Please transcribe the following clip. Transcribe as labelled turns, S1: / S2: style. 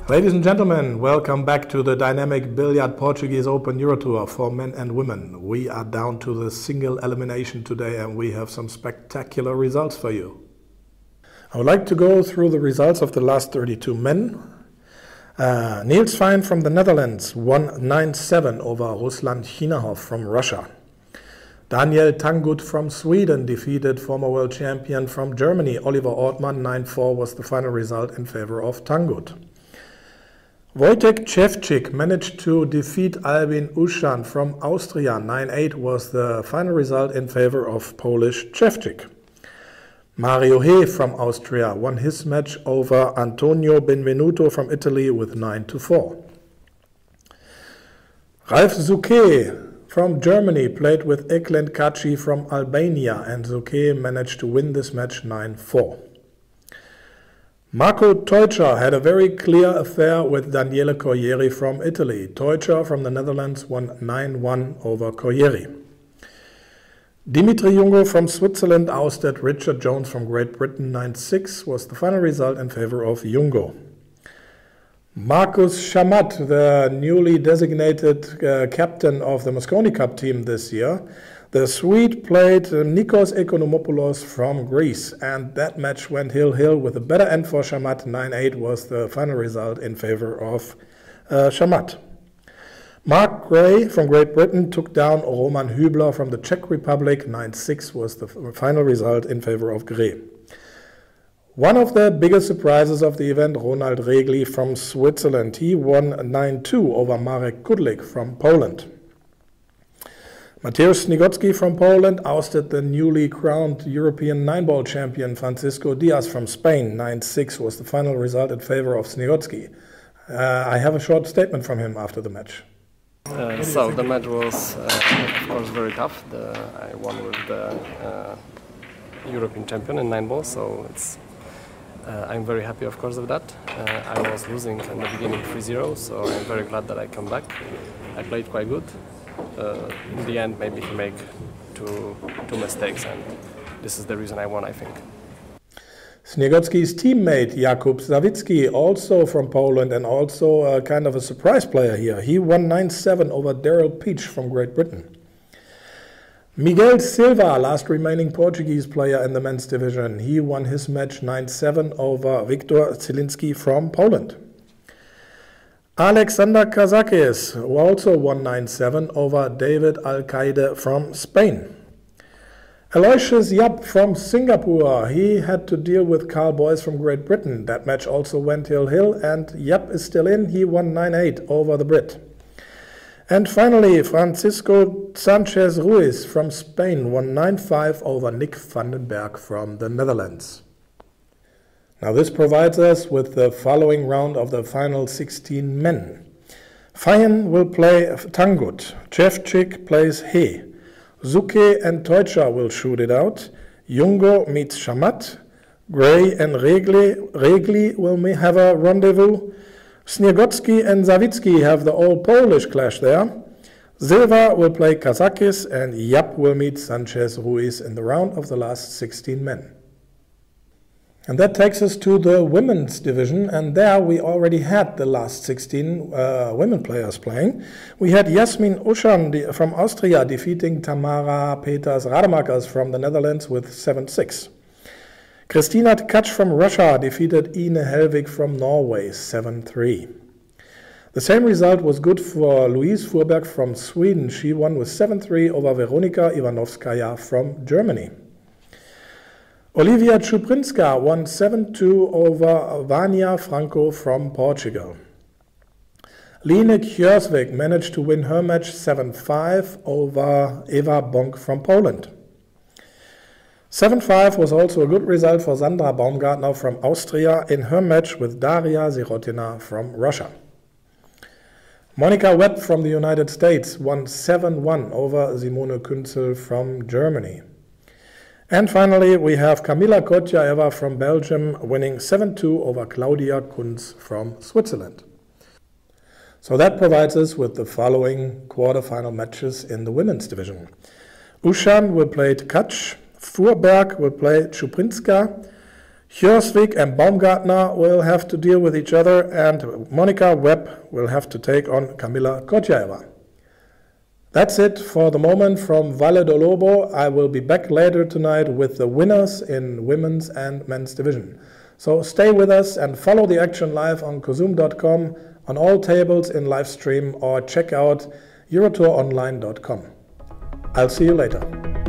S1: Ladies and gentlemen, welcome back to the Dynamic Billiard Portuguese Open Euro Tour for men and women. We are down to the single elimination today and we have some spectacular results for you. I would like to go through the results of the last 32 men. Niels Fein from the Netherlands won 9-7 over Ruslan Chinahoff from Russia. Daniel Tangut from Sweden defeated former world champion from Germany Oliver Ortmann. 9-4 was the final result in favor of Tangut. Wojtek Ševčík managed to defeat Albin Ušan from Austria. 9-8 was the final result in favor of Polish Ševčík. Mario He from Austria won his match over Antonio Benvenuto from Italy with 9-4. Ralf Souquet from Germany played with Eklend Kaci from Albania, and Souquet managed to win this match 9-4. Marco Teutscher had a very clear affair with Daniele Corrieri from Italy. Teutscher from the Netherlands won 9-1 over Corrieri. Dimitri Jungo from Switzerland ousted Richard Jones from Great Britain. 9-6 was the final result in favor of Jungo. Markus Shamat, the newly designated captain of the Mosconi Cup team this year, the Swede played Nikos Ekonomopoulos from Greece, and that match went hill-hill with a better end for Shamat. 9-8 was the final result in favor of Shamat. Mark Gray from Great Britain took down Roman Hübler from the Czech Republic. 9-6 was the final result in favor of Gray. One of the biggest surprises of the event, Ronald Regli from Switzerland. He won 9-2 over Marek Kudlik from Poland. Mateusz Sniegocki from Poland ousted the newly crowned European 9-ball champion Francisco Diaz from Spain. 9-6 was the final result in favor of Sniegocki. I have a short statement from him after the match.
S2: So the match was, of course, very tough. I won with the European champion in 9-ball, so I'm very happy, of course, of that. I was losing in the beginning 3-0, so I'm very glad that I come back. I played quite good. In the end, maybe he made two mistakes, and this is the reason I won, I think.
S1: Sniegocki's teammate Jakub Sawicki, also from Poland and also kind of a surprise player here. He won 9-7 over Daryl Peach from Great Britain. Miguel Silva, last remaining Portuguese player in the men's division, he won his match 9-7 over Viktor Zielinski from Poland. Alexander Kazakis also won 9-7 over David Alcaide from Spain. Aloysius Yap from Singapore, he had to deal with Carl Boyce from Great Britain. That match also went hill-hill, and Yap is still in. He won 9-8 over the Brit. And finally, Francisco Sanchez Ruiz from Spain won 9-5 over Nick Vandenberg from the Netherlands. Now this provides us with the following round of the final 16 men. Fein will play Tangut, Ševčík plays He, Souquet and Teutscher will shoot it out, Jungo meets Shamat, Gray and Regli will have a rendezvous, Sniegocki and Sawicki have the all-Polish clash there, Silva will play Kazakis, and Yap will meet Sanchez Ruiz in the round of the last 16 men. And that takes us to the women's division, and there we already had the last 16 women players playing. We had Jasmin Ušan from Austria defeating Tamara Peters-Rademakers from the Netherlands with 7-6. Kristina Tkac from Russia defeated Ine Helvig from Norway 7-3. The same result was good for Louise Fuhrberg from Sweden. She won with 7-3 over Veronika Ivanovskaya from Germany. Olivia Czuprinska won 7-2 over Vania Franco from Portugal. Line Kjørsvik managed to win her match 7-5 over Eva Bonk from Poland. 7-5 was also a good result for Sandra Baumgartner from Austria in her match with Daria Sirotina from Russia. Monica Webb from the United States won 7-1 over Simone Künzel from Germany. And finally, we have Kamila Kotjaeva from Belgium winning 7-2 over Claudia Kunz from Switzerland. So that provides us with the following quarterfinal matches in the women's division. Ušan will play Tkac, Fuhrberg will play Czuprinska, Hjørsvik and Baumgartner will have to deal with each other, and Monica Webb will have to take on Kamila Kontjaeva. That's it for the moment from Valle do Lobo. I will be back later tonight with the winners in women's and men's division. So stay with us and follow the action live on Cosum.com, on all tables in live stream, or check out EuroTourOnline.com. I'll see you later.